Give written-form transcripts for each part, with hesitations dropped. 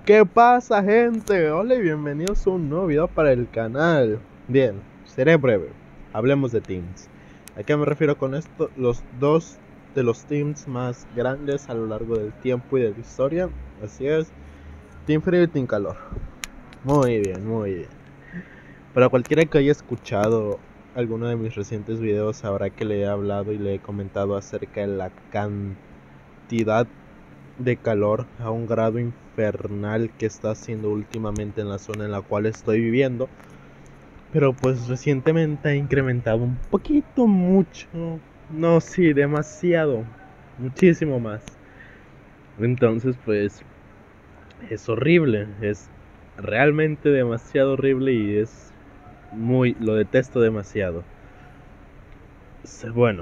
¿Qué pasa, gente? Hola y bienvenidos a un nuevo video para el canal. Bien, seré breve. Hablemos de teams. ¿A qué me refiero con esto? Los dos de los teams más grandes a lo largo del tiempo y de la historia. Así es, Team Frío y Team Calor. Muy bien, muy bien. Para cualquiera que haya escuchado alguno de mis recientes videos sabrá que le he hablado y le he comentado acerca de la cantidad de calor a un grado infernal que está haciendo últimamente en la zona en la cual estoy viviendo. Pero pues recientemente ha incrementado un poquito, mucho. No, sí, demasiado. Muchísimo más. Entonces pues es horrible. Es realmente demasiado horrible y lo detesto demasiado. Bueno,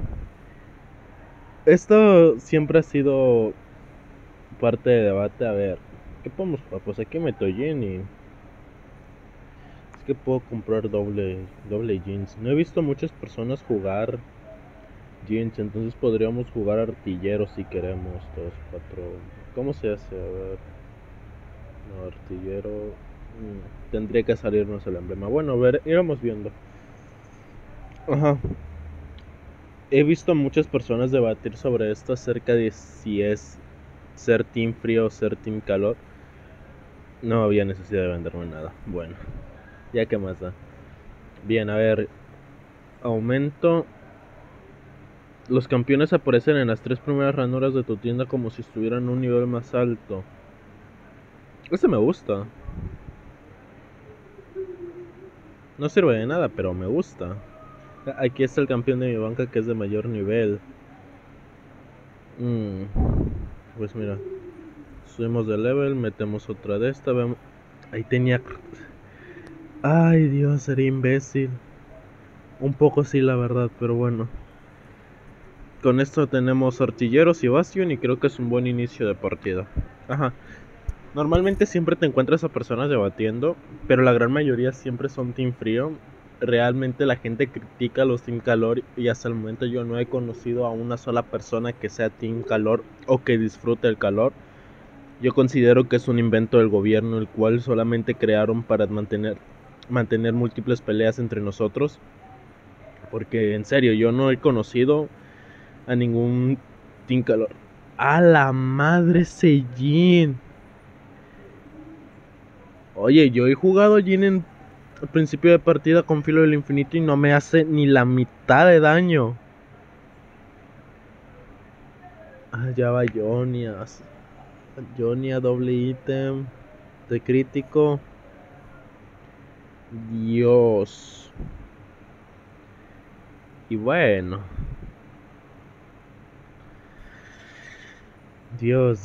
esto siempre ha sido parte de debate. A ver, ¿qué podemos jugar? Pues aquí meto Jenny. Es que puedo comprar doble jeans. No he visto muchas personas jugar jeans, entonces podríamos jugar artillero si queremos. 2, 4. ¿Cómo se hace? A ver. No, artillero. Tendría que salirnos el emblema. Bueno, a ver, íbamos viendo. Ajá. He visto a muchas personas debatir sobre esto acerca de si es ser team frío o ser team calor. No había necesidad de venderme nada. Bueno, ya que más da. Bien, a ver. Aumento. Los campeones aparecen en las 3 primeras ranuras de tu tienda como si estuvieran en un nivel más alto. Este me gusta. No sirve de nada, pero me gusta. Aquí está el campeón de mi banca que es de mayor nivel. Pues mira. Subimos de level, metemos otra de esta. Vemos. Ahí tenía... Ay, Dios, sería imbécil. Un poco sí, la verdad, pero bueno. Con esto tenemos artilleros y bastion y creo que es un buen inicio de partida. Ajá. Normalmente siempre te encuentras a personas debatiendo, pero la gran mayoría siempre son team frío. Realmente la gente critica a los team calor y hasta el momento yo no he conocido a una sola persona que sea team calor o que disfrute el calor. Yo considero que es un invento del gobierno, el cual solamente crearon para mantener múltiples peleas entre nosotros. Porque en serio, yo no he conocido a ningún team calor. ¡A la madre Seijin! Oye, yo he jugado Jin en el principio de partida con Filo del Infinito y no me hace ni la mitad de daño. Ah, ya va Jonia. Jonia doble ítem de crítico. Dios. Y bueno. Dios.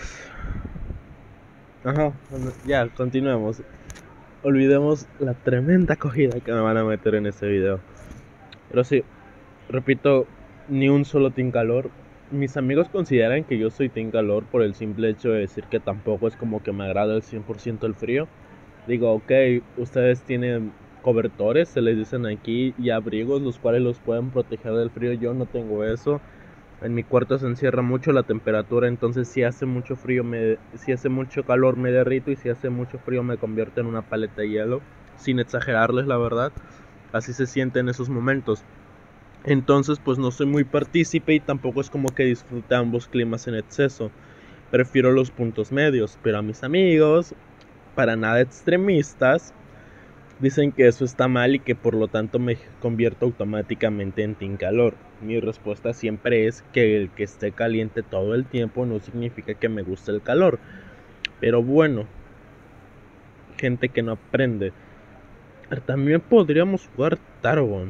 Ajá, ya, continuemos. Olvidemos la tremenda acogida que me van a meter en este video. Pero sí, repito, ni un solo team calor. Mis amigos consideran que yo soy team calor por el simple hecho de decir que tampoco es como que me agrada el 100% el frío. Digo, ok, ustedes tienen cobertores, se les dicen aquí, y abrigos los cuales los pueden proteger del frío. Yo no tengo eso. En mi cuarto se encierra mucho la temperatura, entonces si hace mucho frío, si hace mucho calor me derrito, y si hace mucho frío me convierto en una paleta de hielo, sin exagerarles la verdad. Así se siente en esos momentos. Entonces pues no soy muy partícipe y tampoco es como que disfrute ambos climas en exceso. Prefiero los puntos medios, pero a mis amigos, para nada extremistas, dicen que eso está mal y que por lo tanto me convierto automáticamente en team calor. Mi respuesta siempre es que el que esté caliente todo el tiempo no significa que me guste el calor. Pero bueno, gente que no aprende. También podríamos jugar Targon.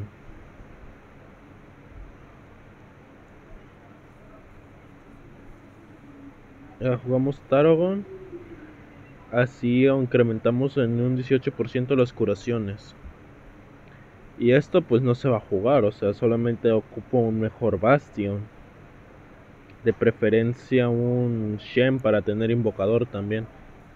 Jugamos Targon. Así incrementamos en un 18% las curaciones. Y esto pues no se va a jugar, o sea, solamente ocupo un mejor Bastion. De preferencia un Shen para tener invocador también.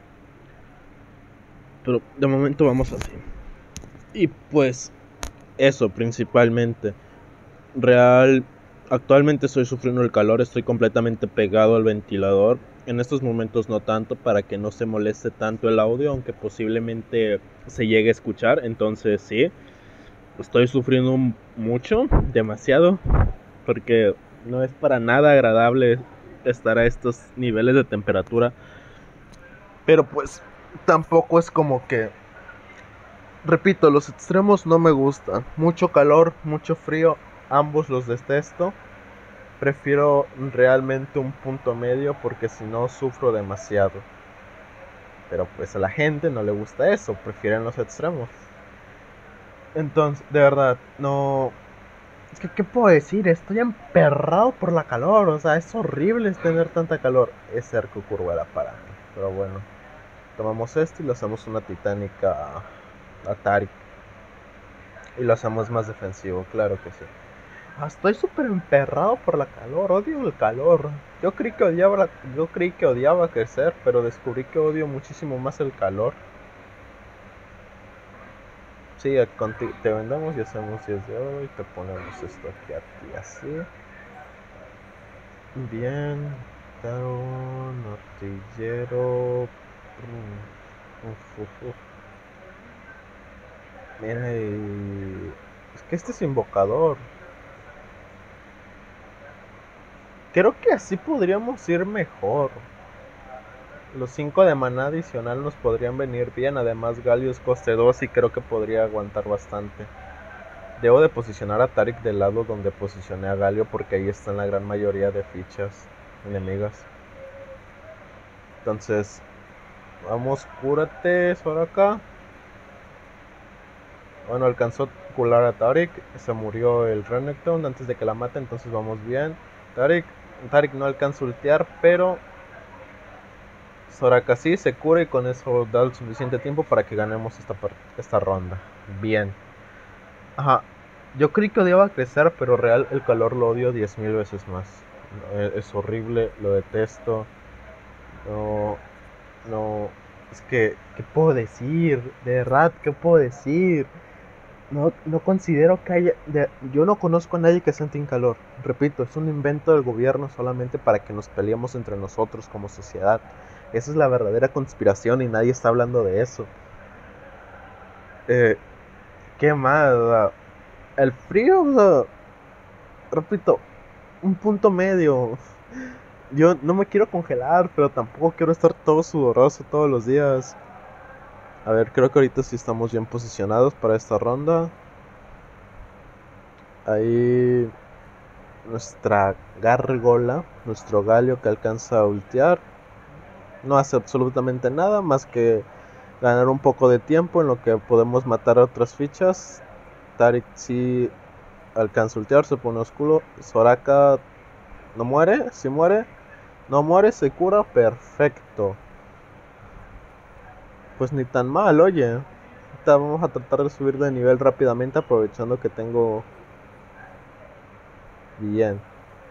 Pero de momento vamos así. Y pues eso principalmente. Actualmente estoy sufriendo el calor, estoy completamente pegado al ventilador. En estos momentos no tanto para que no se moleste tanto el audio, aunque posiblemente se llegue a escuchar. Entonces sí, estoy sufriendo mucho, demasiado, porque no es para nada agradable estar a estos niveles de temperatura. Pero pues tampoco es como que... Repito, los extremos no me gustan. Mucho calor, mucho frío, ambos los detesto. Prefiero realmente un punto medio porque si no sufro demasiado. Pero pues a la gente no le gusta eso, prefieren los extremos. Entonces, de verdad, no... Es que, ¿qué puedo decir? Estoy emperrado por la calor. O sea, es horrible tener tanta calor. Es cerco curva para mí. Pero bueno, tomamos esto y lo hacemos una titánica Atari. Y lo hacemos más defensivo, claro que sí. Estoy súper emperrado por la calor, odio el calor. Yo creí que odiaba crecer, pero descubrí que odio muchísimo más el calor. Sí, te vendemos y hacemos 10 de oro y te ponemos esto aquí así. Bien, dragón, artillero. Mira, es que este es invocador. Creo que así podríamos ir mejor. Los 5 de maná adicional nos podrían venir bien. Además, Galio es coste 2 y creo que podría aguantar bastante. Debo de posicionar a Tarik del lado donde posicioné a Galio, porque ahí están la gran mayoría de fichas enemigas. Entonces, vamos, cúrate, Soraka. Bueno, alcanzó a curar a Tarik. Se murió el Renekton antes de que la mate, entonces vamos bien. Tarik no alcanza a ultear, pero Soraka sí se cura y con eso da el suficiente tiempo para que ganemos esta ronda. Bien. Ajá. Yo creí que odiaba crecer, pero real el calor lo odio 10.000 veces más. Es horrible, lo detesto. No, no. Es que, ¿qué puedo decir? De verdad, ¿qué puedo decir? No considero que haya... yo no conozco a nadie que siente calor. Repito, es un invento del gobierno solamente para que nos peleemos entre nosotros como sociedad. Esa es la verdadera conspiración y nadie está hablando de eso. ¿Qué más? El frío, repito, un punto medio. Yo no me quiero congelar, pero tampoco quiero estar todo sudoroso todos los días. A ver, creo que ahorita sí estamos bien posicionados para esta ronda. Ahí nuestra gárgola, nuestro Galio que alcanza a ultear. No hace absolutamente nada más que ganar un poco de tiempo en lo que podemos matar a otras fichas. Tarik sí alcanza a ultear, se pone oscuro. Soraka no muere, sí muere. No muere, se cura, perfecto. Pues ni tan mal, oye. Ahorita vamos a tratar de subir de nivel rápidamente aprovechando que tengo... Bien.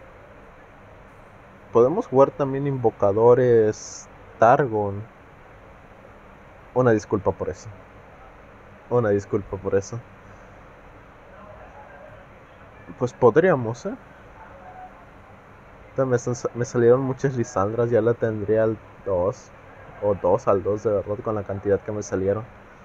Podemos jugar también invocadores Targon. Una disculpa por eso. Una disculpa por eso. Pues podríamos, Me salieron muchas Lisandras, ya la tendría al 2. O 2 al 2 de verdad con la cantidad que me salieron.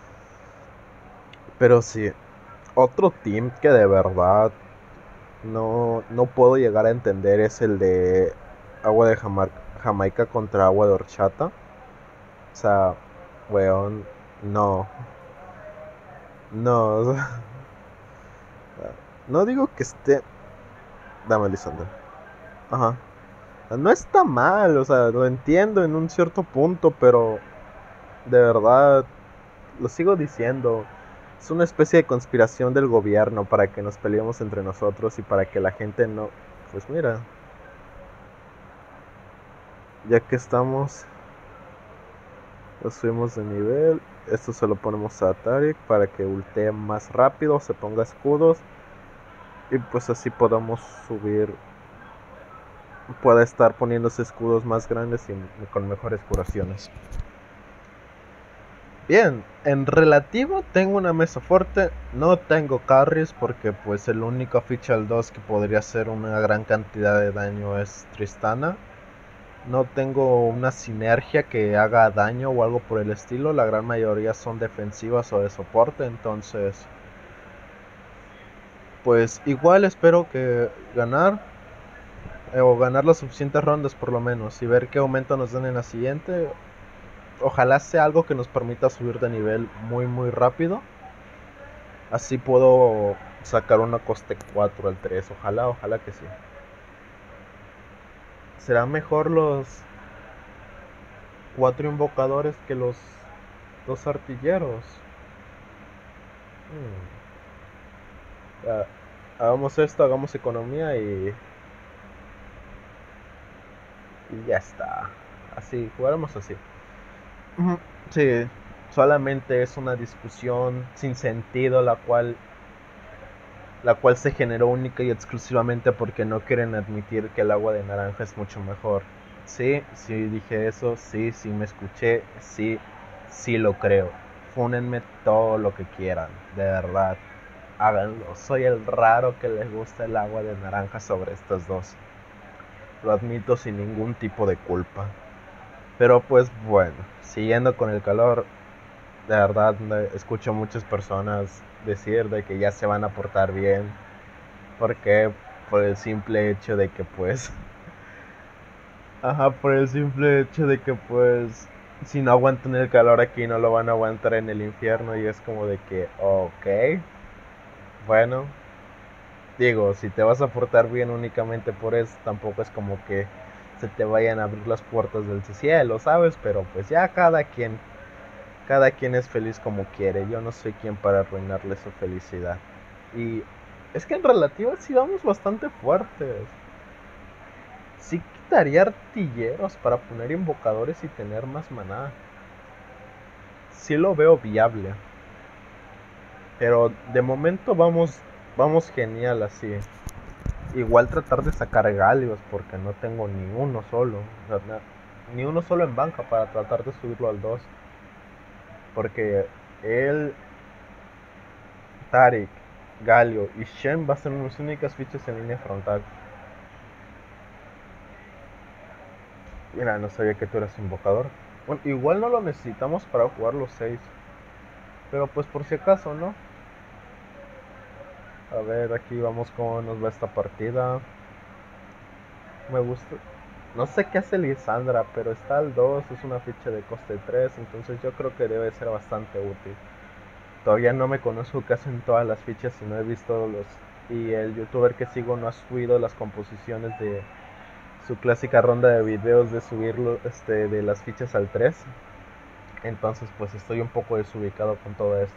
Pero sí, otro team que de verdad no puedo llegar a entender es el de agua de Jamaica contra agua de horchata. O sea, weón, no. No, o sea, no digo que esté... Dame, Lisandra. Ajá. No está mal, o sea, lo entiendo en un cierto punto, pero de verdad, lo sigo diciendo, es una especie de conspiración del gobierno para que nos peleemos entre nosotros y para que la gente no... Pues mira, ya que estamos, lo subimos de nivel. Esto se lo ponemos a Tarik para que ultee más rápido, se ponga escudos y pues así podamos subir, pueda estar poniéndose escudos más grandes y con mejores curaciones. Bien, en relativo tengo una mesa fuerte, no tengo carries porque pues el único ficha al 2 que podría hacer una gran cantidad de daño es Tristana. No tengo una sinergia que haga daño o algo por el estilo, la gran mayoría son defensivas o de soporte, entonces pues igual espero que ganar o ganar las suficientes rondas por lo menos y ver qué aumento nos dan en la siguiente. Ojalá sea algo que nos permita subir de nivel muy rápido. Así puedo sacar una coste 4 al 3. Ojalá que sí. ¿Será mejor los 4 invocadores que los 2 artilleros? Ya, hagamos esto, hagamos economía y ya está. Así, jugaremos así. Sí, solamente es una discusión sin sentido la cual se generó única y exclusivamente porque no quieren admitir que el agua de naranja es mucho mejor. Sí, sí dije eso, sí, sí me escuché, sí, sí lo creo. Fúnenme todo lo que quieran, de verdad. Háganlo. Soy el raro que les gusta el agua de naranja sobre estos dos. Lo admito sin ningún tipo de culpa. Pero pues bueno, siguiendo con el calor, de verdad escucho muchas personas decir de que ya se van a portar bien. Porque por el simple hecho de que pues ajá, por el simple hecho de que pues si no aguantan el calor aquí no lo van a aguantar en el infierno y es como de que ok, bueno, digo, si te vas a portar bien únicamente por eso tampoco es como que se te vayan a abrir las puertas del cielo, ¿sabes? Pero pues ya cada quien es feliz como quiere. Yo no soy quien para arruinarle su felicidad. Y es que en relativa sí vamos bastante fuertes. Sí quitaría artilleros para poner invocadores y tener más maná. Sí lo veo viable. Pero de momento vamos genial así. Igual tratar de sacar Galios porque no tengo ni uno solo. O sea, ni uno solo en banca para tratar de subirlo al 2. Porque él, Tarik, Galio y Shen va a ser mis únicas fichas en línea frontal. Mira, no sabía que tú eras invocador. Bueno, igual no lo necesitamos para jugar los 6. Pero pues por si acaso, ¿no? A ver, aquí vamos cómo nos va esta partida. Me gusta. No sé qué hace Lisandra, pero está al 2, es una ficha de coste 3, entonces yo creo que debe ser bastante útil. Todavía no me conozco qué hacen todas las fichas y no he visto los... Y el youtuber que sigo no ha subido las composiciones de su clásica ronda de videos de subirlo de las fichas al 3. Entonces pues estoy un poco desubicado con todo esto.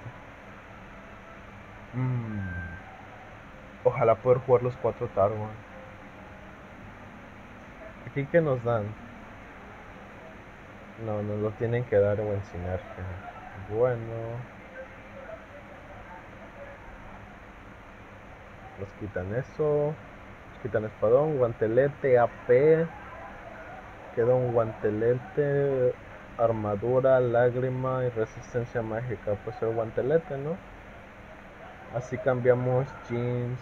Ojalá poder jugar los 4 Targon. ¿Aquí qué nos dan? No, nos lo tienen que dar o en sinergia. Bueno. Nos quitan eso. Nos quitan espadón, guantelete, AP. Queda un guantelete, armadura, lágrima y resistencia mágica. Pues el guantelete, ¿no? Así cambiamos jeans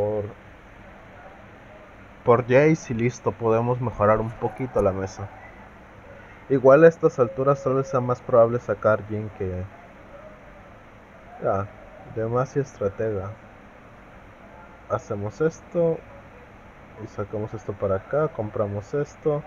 por Jace y listo. Podemos mejorar un poquito la mesa. Igual a estas alturas solo sea más probable sacar Jin que... Ya, demasiado estratega. Hacemos esto y sacamos esto para acá, compramos esto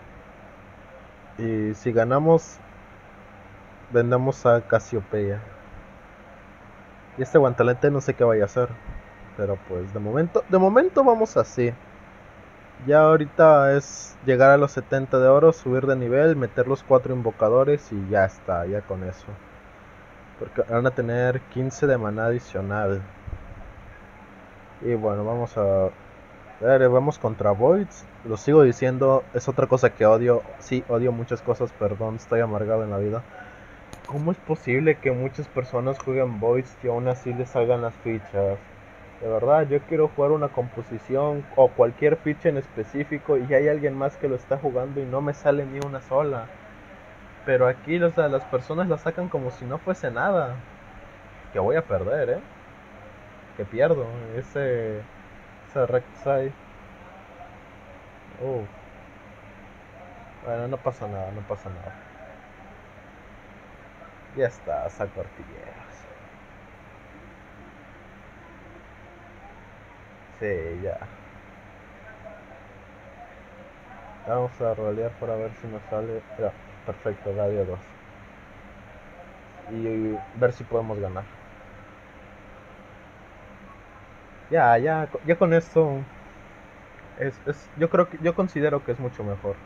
y si ganamos vendemos a Casiopeia. Y este guantelete no sé qué vaya a hacer, pero pues de momento vamos así. Ya ahorita es llegar a los 70 de oro, subir de nivel, meter los 4 invocadores y ya está, ya con eso. Porque van a tener 15 de maná adicional. Y bueno, vamos a ver, vamos contra Voids. Lo sigo diciendo, es otra cosa que odio. Sí, odio muchas cosas, perdón, estoy amargado en la vida. ¿Cómo es posible que muchas personas jueguen Voids y aún así les salgan las fichas? De verdad, yo quiero jugar una composición o cualquier ficha en específico y hay alguien más que lo está jugando y no me sale ni una sola. Pero aquí, o sea, las personas la sacan como si no fuese nada. Que voy a perder, que pierdo. Ese Rek'Sai. Uh, bueno, no pasa nada, no pasa nada. Ya está, saco artilleros. Sí, ya. Vamos a rolear para ver si nos sale. Ya, perfecto, radio 2. Y ver si podemos ganar. Ya con esto yo creo que yo considero que es mucho mejor.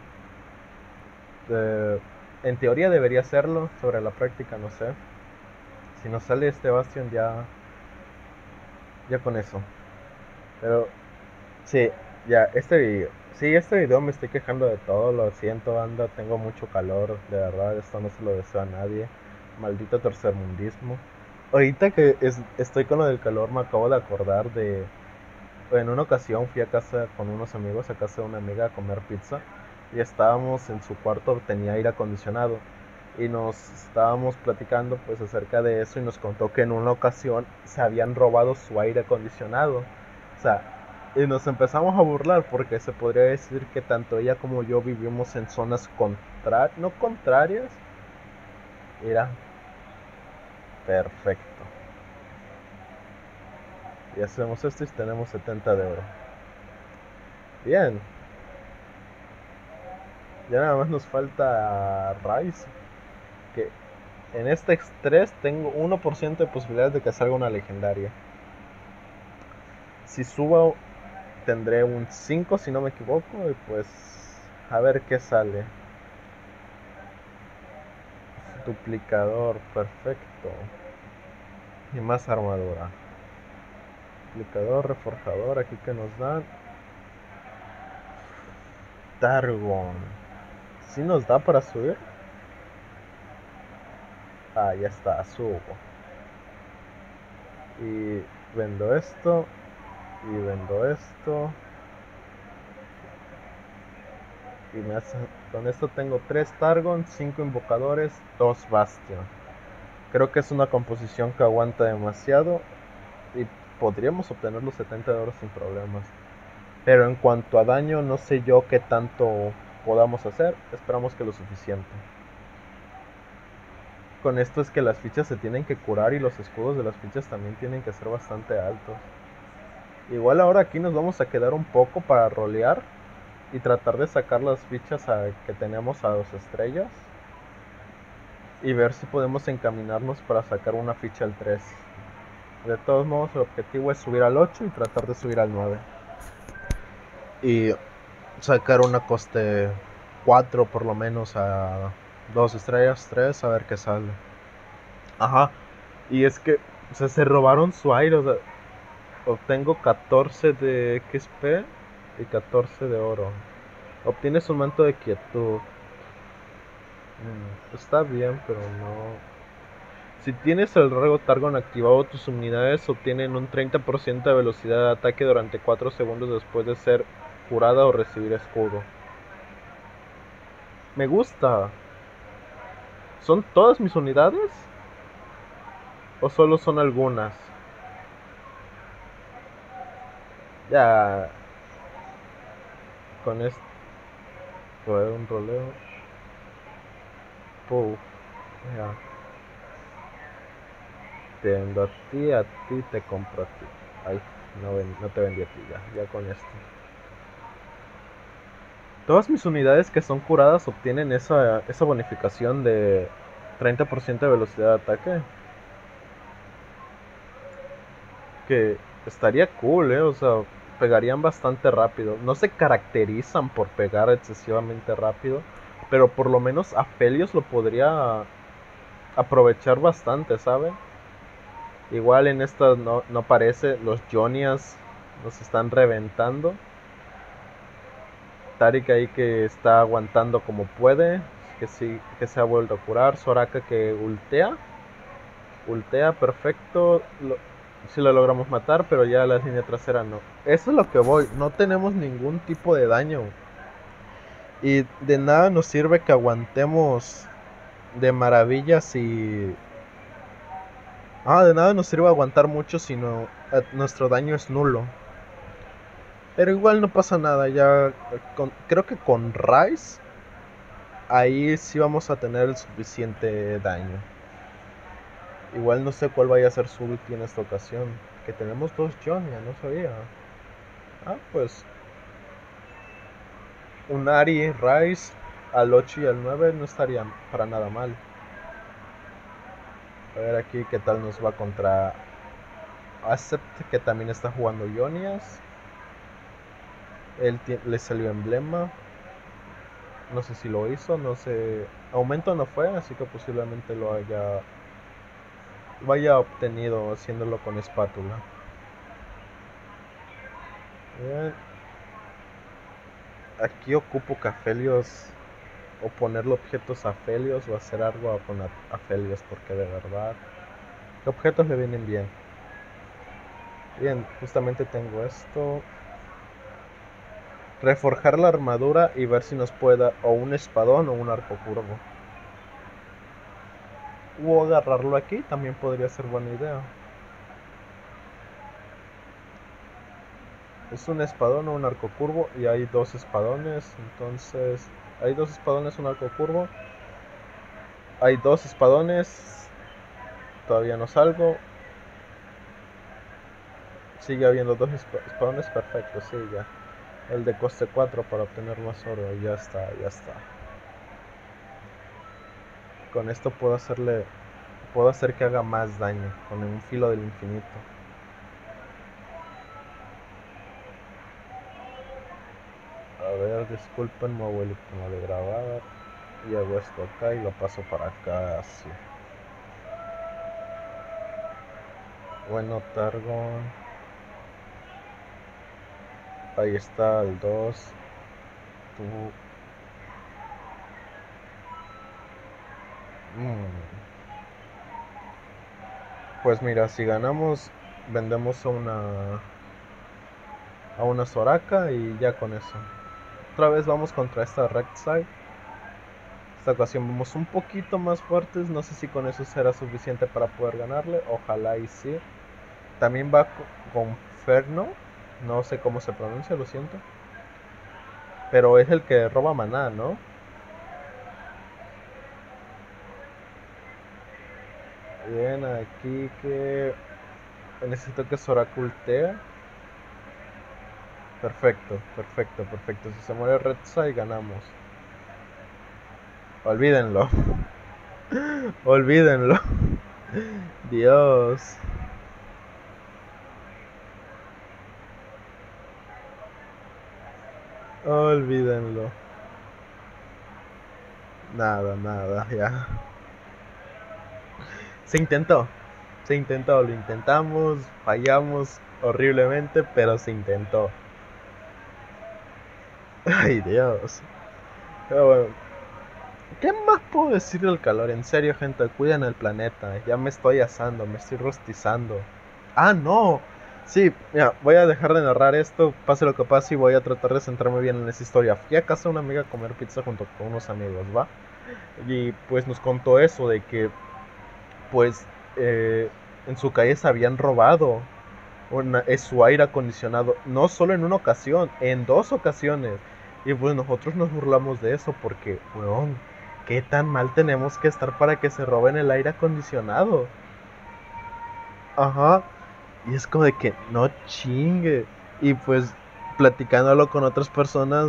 En teoría debería serlo, sobre la práctica no sé. Si nos sale este Bastion ya con eso. Pero sí, ya este video me estoy quejando de todo, lo siento banda, tengo mucho calor, de verdad, esto no se lo deseo a nadie. Maldito tercermundismo. Ahorita que estoy con lo del calor me acabo de acordar de. En una ocasión fui a casa con unos amigos, a casa de una amiga a comer pizza y estábamos en su cuarto, tenía aire acondicionado y nos estábamos platicando pues acerca de eso y nos contó que en una ocasión se habían robado su aire acondicionado. O sea, y nos empezamos a burlar porque se podría decir que tanto ella como yo vivimos en zonas no contrarias. Era perfecto. Y hacemos esto y tenemos 70 de oro. Bien. Ya nada más nos falta Rice. Que en este estrés tengo 1% de posibilidades de que salga una legendaria. Si subo tendré un 5 si no me equivoco. Y pues a ver qué sale. Duplicador, perfecto. Y más armadura. Duplicador, reforjador, aquí que nos dan. Targon. ¿Sí nos da para subir? Ah, ya está, subo. Y vendo esto. Y vendo esto. Y con esto tengo 3 Targon, 5 invocadores, 2 Bastion. Creo que es una composición que aguanta demasiado y podríamos obtener los 70 de oro sin problemas. Pero en cuanto a daño, no sé yo qué tanto podamos hacer. Esperamos que lo suficiente. Con esto es que las fichas se tienen que curar y los escudos de las fichas también tienen que ser bastante altos. Igual ahora aquí nos vamos a quedar un poco para rolear y tratar de sacar las fichas que tenemos a 2 estrellas y ver si podemos encaminarnos para sacar una ficha al 3. De todos modos el objetivo es subir al 8 y tratar de subir al 9 y sacar una coste 4 por lo menos a 2 estrellas, 3, a ver qué sale. Ajá, y es que se robaron su aire, o sea, obtengo 14 de XP y 14 de oro. Obtienes un manto de quietud. Está bien, pero no. Si tienes el rasgo Targon activado, tus unidades obtienen un 30% de velocidad de ataque durante 4 segundos después de ser curada o recibir escudo. Me gusta. ¿Son todas mis unidades? ¿O solo son algunas? Ya. Con esto. Voy a dar un roleo. Puf. Ya. Te vendo a ti te compro a ti. Ay, no te vendí a ti ya con esto. Todas mis unidades que son curadas obtienen esa bonificación de 30% de velocidad de ataque. Que estaría cool, o sea, pegarían bastante rápido. No se caracterizan por pegar excesivamente rápido, pero por lo menos Aphelios lo podría aprovechar bastante, ¿saben? Igual en esta no parece, los Jonias nos están reventando. Tarik ahí que está aguantando como puede, que se ha vuelto a curar. Soraka que ultea perfecto, si lo logramos matar, pero ya la línea trasera no. Eso es lo que voy, no tenemos ningún tipo de daño. Y de nada nos sirve que aguantemos de maravillas y... Ah, de nada nos sirve aguantar mucho si nuestro daño es nulo. Pero igual no pasa nada, ya creo que con Rice ahí sí vamos a tener el suficiente daño. Igual no sé cuál vaya a ser su ulti en esta ocasión. Que tenemos dos Jonia, no sabía. Ah, pues un Ari, Rice al 8 y al 9 no estaría para nada mal. A ver aquí qué tal nos va contra Acept, que también está jugando Ionias. Él le salió emblema. No sé si lo hizo, no sé. Aumento no fue, así que posiblemente lo haya obtenido haciéndolo con espátula. Bien. Aquí ocupo Cafelios o ponerle objetos a Felios o hacer algo a Felios, porque de verdad, ¿qué objetos le vienen bien? Bien, justamente tengo esto. Reforjar la armadura y ver si nos puede dar o un espadón o un arco curvo. O agarrarlo aquí también podría ser buena idea. Es un espadón o un arco curvo y hay dos espadones. Entonces, hay dos espadones, un arco curvo. Hay dos espadones. Todavía no salgo. Sigue habiendo dos espadones. Perfecto, sí, ya. El de coste 4 para obtener más oro. Ya está, ya está. Con esto puedo hacer que haga más daño. Con un filo del infinito. A ver, disculpen, me voy a de grabar. Y hago esto acá y lo paso para acá, así. Bueno, Targon. Ahí está el 2. Tú. Pues mira, si ganamos, vendemos a una Soraka y ya con eso. Otra vez vamos contra esta Rek'Sai. Esta ocasión vamos un poquito más fuertes. No sé si con eso será suficiente para poder ganarle. Ojalá y sí. También va con Ferno. No sé cómo se pronuncia, lo siento. Pero es el que roba maná, ¿no? Bien, aquí que necesito que Soraka ultea. Perfecto, perfecto, perfecto. Si se muere Rek'Sai ganamos. Olvídenlo. Olvídenlo. Dios. Olvídenlo. Nada, nada, ya. Se intentó. Se intentó, lo intentamos, fallamos horriblemente, pero se intentó. Ay, Dios. Pero bueno, ¿qué más puedo decir del calor? En serio, gente, cuiden el planeta. Ya me estoy asando, me estoy rostizando. Ah, no. Sí, mira, voy a dejar de narrar esto, pase lo que pase, y voy a tratar de centrarme bien en esa historia. Fui a casa de una amiga a comer pizza junto con unos amigos, ¿va? Y pues nos contó eso de que, pues, en su calle se habían robado su aire acondicionado, no solo en una ocasión, en dos ocasiones. Y pues nosotros nos burlamos de eso porque, weón, ¿qué tan mal tenemos que estar para que se roben el aire acondicionado? Ajá. Y es como de que no chingue. Y pues platicándolo con otras personas,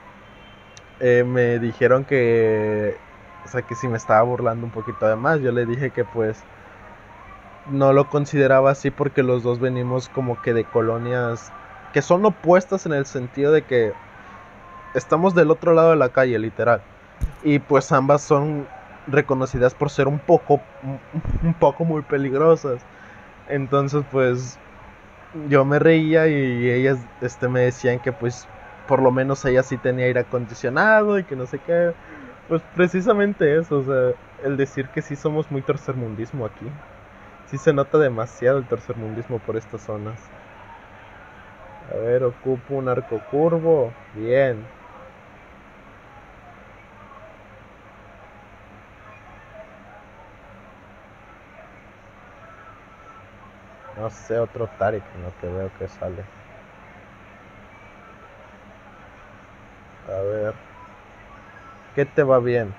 me dijeron que, o sea, que si me estaba burlando un poquito de más. Yo le dije que pues no lo consideraba así porque los dos venimos como que de colonias que son opuestas en el sentido de que estamos del otro lado de la calle, literal. Y pues ambas son reconocidas por ser un poco muy peligrosas. Entonces pues yo me reía y ellas me decían que pues por lo menos ella sí tenía aire acondicionado y que no sé qué. Pues precisamente eso, o sea, el decir que sí somos muy tercermundismo aquí. Sí se nota demasiado el tercermundismo por estas zonas. A ver, ocupo un arco curvo. Bien. No sé, otro Tarik en lo que veo que sale. A ver. ¿Qué te va bien?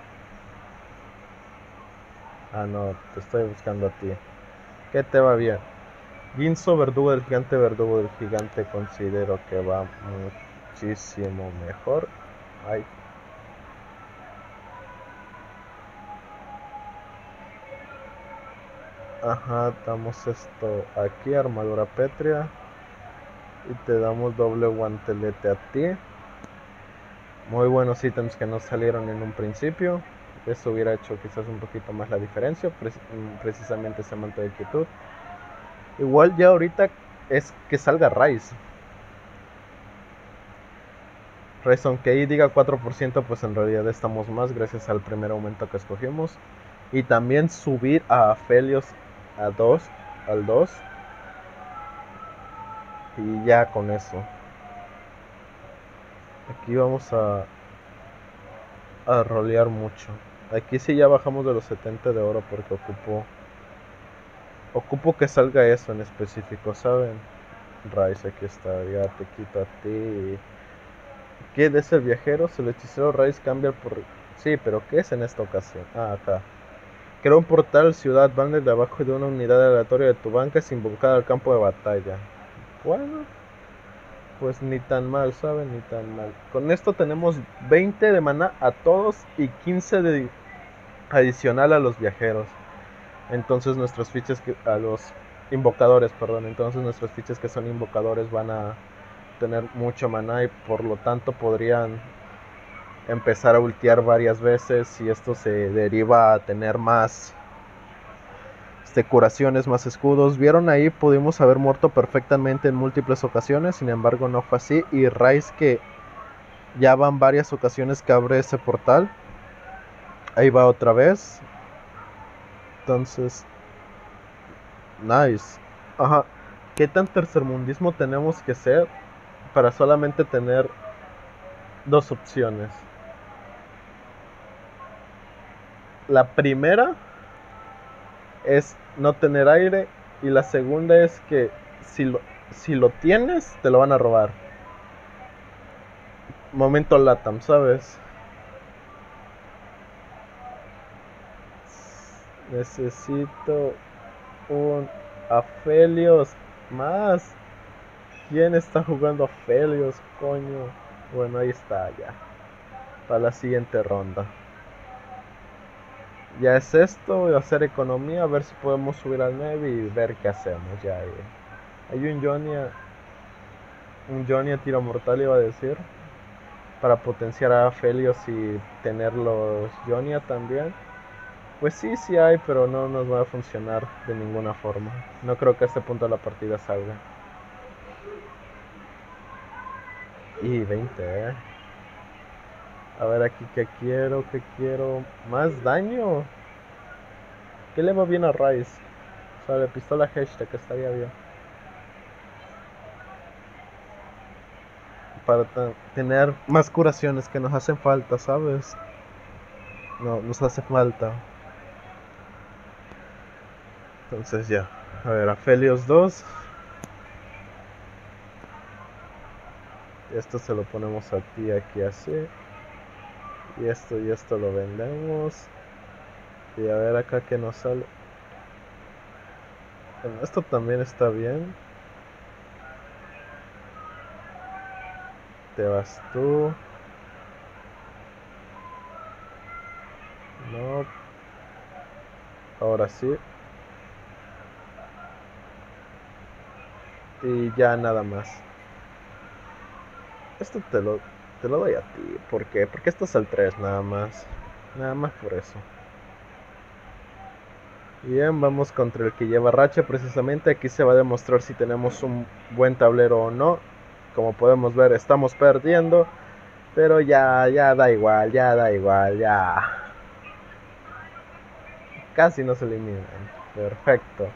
Ah, no, te estoy buscando a ti. ¿Qué te va bien? Ginzo, verdugo del gigante considero que va muchísimo mejor. Ay, ajá, damos esto aquí, armadura pétrea. Y te damos doble guantelete a ti. Muy buenos ítems que nos salieron en un principio. Eso hubiera hecho quizás un poquito más la diferencia. Precisamente ese manto de quietud. Igual ya ahorita es que salga Rise. Rise, aunque ahí diga 4%, pues en realidad estamos más gracias al primer aumento que escogimos. Y también subir a Aphelios a 2, al 2. Y ya con eso. Aquí vamos a rolear mucho. Aquí sí ya bajamos de los 70 de oro porque ocupo que salga eso en específico, ¿saben? Rice, aquí está, ya te quito a ti. ¿Qué de ese viajero? Si el hechicero Rice cambia por... Sí, pero ¿qué es en esta ocasión? Ah, acá. Crea un portal ciudad banner de abajo de una unidad aleatoria de tu banca es invocada al campo de batalla. Bueno, pues ni tan mal, ¿saben? Ni tan mal. Con esto tenemos 20 de maná a todos y 15 de adicional a los viajeros. Entonces nuestros fiches a los invocadores, perdón. Entonces nuestros fiches que son invocadores van a tener mucho maná y por lo tanto podrían empezar a ultear varias veces y esto se deriva a tener más curaciones, más escudos. Vieron ahí, pudimos haber muerto perfectamente en múltiples ocasiones, sin embargo no fue así. Y Rice, que ya van varias ocasiones que abre ese portal, ahí va otra vez. Entonces, nice. Ajá. ¿Qué tan tercermundismo tenemos que ser para solamente tener dos opciones? La primera es no tener aire y la segunda es que si lo tienes te lo van a robar. Momento Latam, ¿sabes? Necesito un Aphelios más. ¿Quién está jugando Aphelios, coño? Bueno, ahí está ya. Para la siguiente ronda. Ya es esto, voy a hacer economía, a ver si podemos subir al 9 y ver qué hacemos. Ya hay un Johnny a tiro mortal, iba a decir, para potenciar a Aphelios y tener los Jonia también. Pues sí, sí hay, pero no nos va a funcionar de ninguna forma. No creo que a este punto de la partida salga. Y 20, A ver aquí qué quiero. ¿Más daño? ¿Qué le va bien a Rice? O sea, de pistola hashtag estaría bien. Para tener más curaciones que nos hacen falta, ¿sabes? No, nos hace falta. Entonces ya. A ver, Aphelios 2. Esto se lo ponemos a ti aquí así. Y esto lo vendemos. Y a ver acá que nos sale. Bueno, esto también está bien. Te vas tú. No. Ahora sí. Y ya nada más. Esto te lo doy a ti. ¿Por qué? Porque esto es el 3 nada más. Nada más por eso. Bien, vamos contra el que lleva racha. Precisamente aquí se va a demostrar si tenemos un buen tablero o no. Como podemos ver, estamos perdiendo. Pero ya da igual, ya. Casi nos eliminan. Perfecto.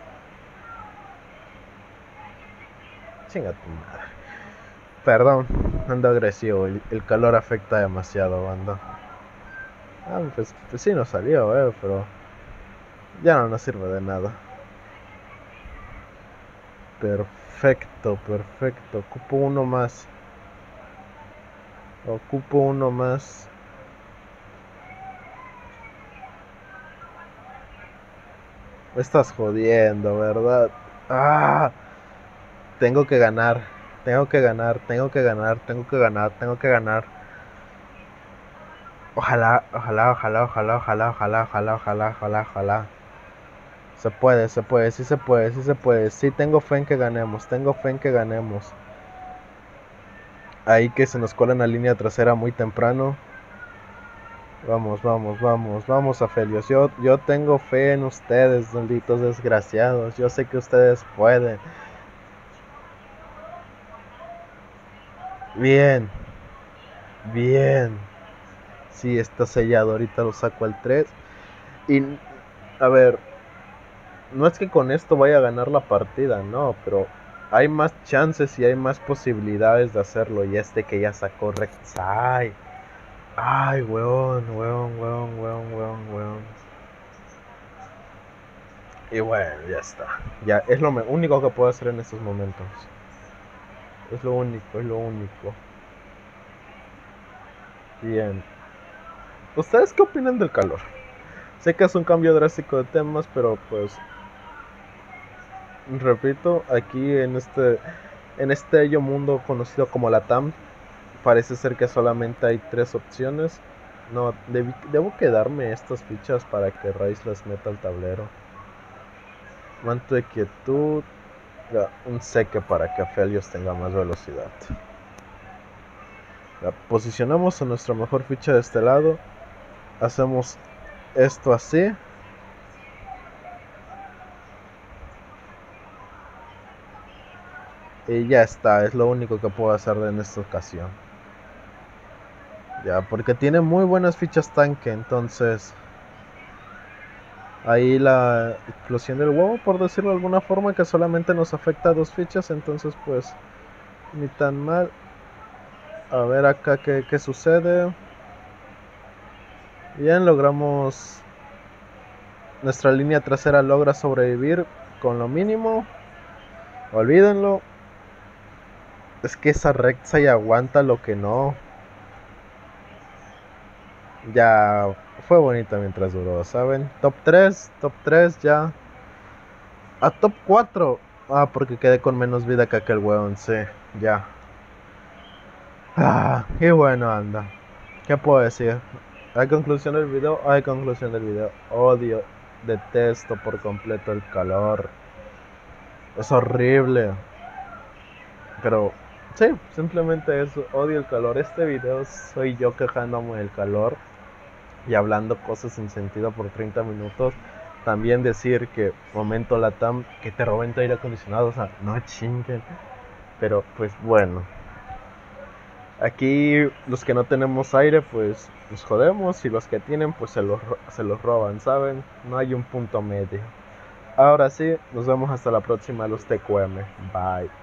Chinga tu madre. Perdón, ando agresivo. El calor afecta demasiado, banda. Ah, pues sí nos salió, pero ya no nos sirve de nada. Perfecto, perfecto. Ocupo uno más. Ocupo uno más. Me estás jodiendo, ¿verdad? Ah, tengo que ganar. Tengo que ganar, tengo que ganar, tengo que ganar, tengo que ganar. Ojalá, ojalá, ojalá, ojalá, ojalá, ojalá, ojalá, ojalá, ojalá, ojalá. Se puede, se puede, sí se puede, sí se puede. Sí tengo fe en que ganemos, tengo fe en que ganemos. Ahí que se nos cola en la línea trasera muy temprano. Vamos, vamos, vamos, vamos, Afelios. Yo tengo fe en ustedes, malditos desgraciados. Yo sé que ustedes pueden. Bien, bien. Sí, está sellado. Ahorita lo saco al 3. Y, a ver, no es que con esto vaya a ganar la partida, no, pero hay más chances y hay más posibilidades de hacerlo. Y este que ya sacó Rek'Sai. Ay, weón, weón, weón, weón, weón, weón. Y bueno, ya está. Ya es lo único que puedo hacer en estos momentos. Es lo único, es lo único. Bien. ¿Ustedes qué opinan del calor? Sé que es un cambio drástico de temas, pero pues repito, aquí en este bello mundo conocido como la TAM, parece ser que solamente hay 3 opciones. No, debo quedarme estas fichas para que Rice las meta al tablero. Manto de quietud, un seque para que Aphelios tenga más velocidad. Posicionamos a nuestra mejor ficha de este lado. Hacemos esto así. Y ya está, es lo único que puedo hacer en esta ocasión. Ya, porque tiene muy buenas fichas tanque, entonces... Ahí la explosión del huevo, por decirlo de alguna forma, que solamente nos afecta a 2 fichas, entonces pues... Ni tan mal. A ver acá qué sucede. Bien, logramos... Nuestra línea trasera logra sobrevivir con lo mínimo. Olvídenlo. Es que esa Rek'Sai aguanta lo que no. Ya fue bonita mientras duró, ¿saben? Top 3 ya. A top 4. Ah, porque quedé con menos vida que aquel weón, sí, ya. Ah, qué bueno anda. ¿Qué puedo decir? ¿Hay conclusión del video? Hay conclusión del video. Odio, detesto por completo el calor. Es horrible. Pero sí, simplemente eso, odio el calor. Este video soy yo quejándome del calor y hablando cosas sin sentido por 30 minutos. También decir que momento Latam, que te roben tu aire acondicionado, o sea, no chinguen. Pero pues bueno, aquí los que no tenemos aire pues nos jodemos y los que tienen pues se los roban, ¿saben? No hay un punto medio. Ahora sí, nos vemos hasta la próxima, los TQM. Bye.